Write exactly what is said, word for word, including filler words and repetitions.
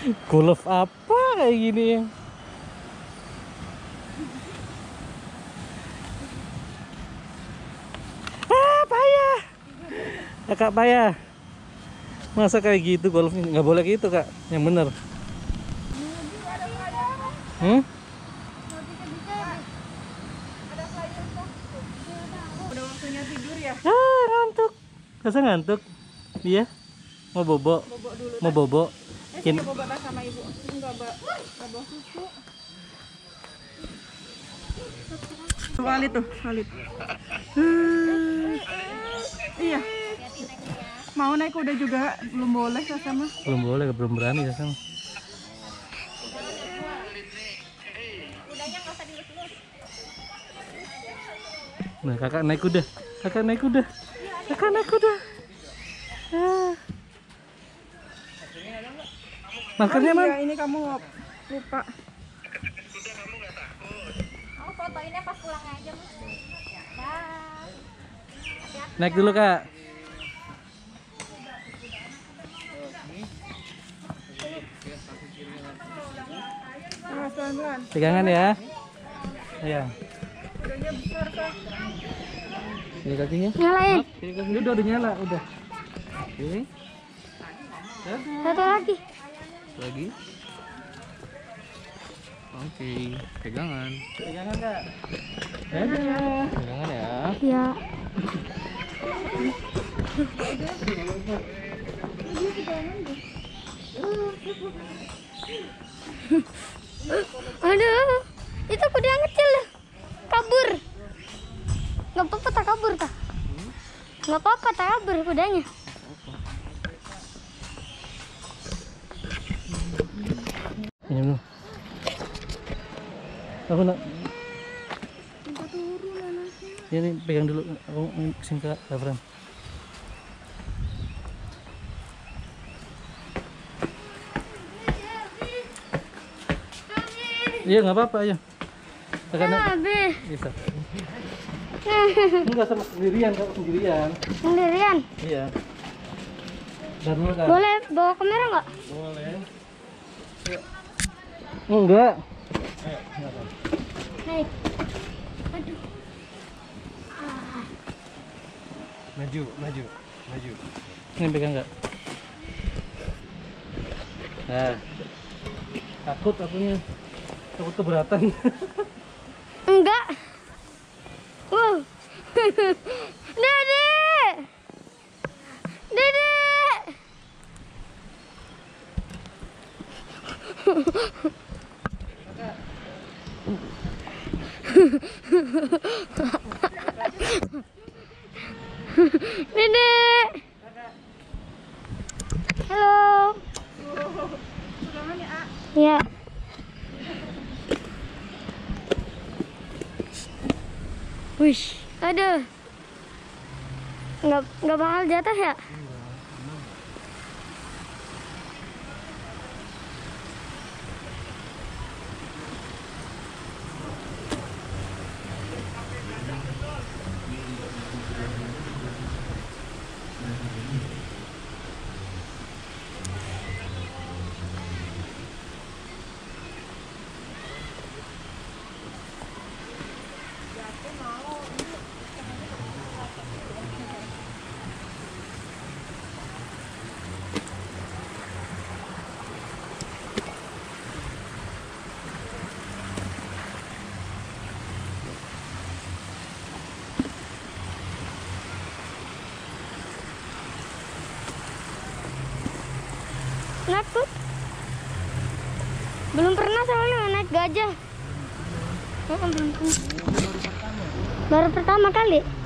Golf apa kayak gini? Ah, payah. Kakak payah. Masa kayak gitu golfnya? Nggak boleh gitu kak, yang bener. Hmm? Udah waktunya tidur ya? Ah, ngantuk. Masa ngantuk? Iya. Mau bobo? Bobok dulu. Mau bobo? Eh, Kin- saya bobo sama ibu. Enggak, Mbak. Enggak bawa susu. Valid tuh, valid. Iya. Mau naik kuda juga belum boleh sama. Belum boleh, belum berani ya sama. Nah, kakak naik kuda. Kakak naik kuda. Kakak naik kuda. Ah. Markernya Oh, mana? iya, ini kamu lupa. Aku fotoinnya pas pulang aja, Mas. Naik dulu kak. Nah, pelan-pelan. Pegangan ya. Iya. Kudanya besar kan. Ini kakinya. Nyalain. Ini kakinya udah udah nyala udah. Oke. Ya, Satu lagi. lagi. Oke, pegangan. Pegangan kak. Dadah. Pegangan ya. Ya. Aduh, itu kuda yang kecil kabur. Nggak apa-apa tak kabur tak? Nggak apa-apa tak kabur kudanya. Ini dulu. Aku nak. Ya nih pegang dulu. Aku kesini ke Lavran. Iya nggak apa-apa ayo. Tekan Habis. bisa. Enggak sama sendirian, kalau sendirian. Sendirian. Iya. Dan dulu kan. Boleh bawa kamera nggak? Boleh. Enggak. Hei. Aduh. Maju, maju, maju. Ini pegang nggak? Nah. Takut akunya. Takut keberatan. Enggak. Wow. Dede. Dede. Dede. Halo. Ya. Wish, aduh, nggak nggak bakal jatuh ya? Naik tuh. Belum pernah soalnya naik gajah. Oh, belum pernah. Baru pertama kali.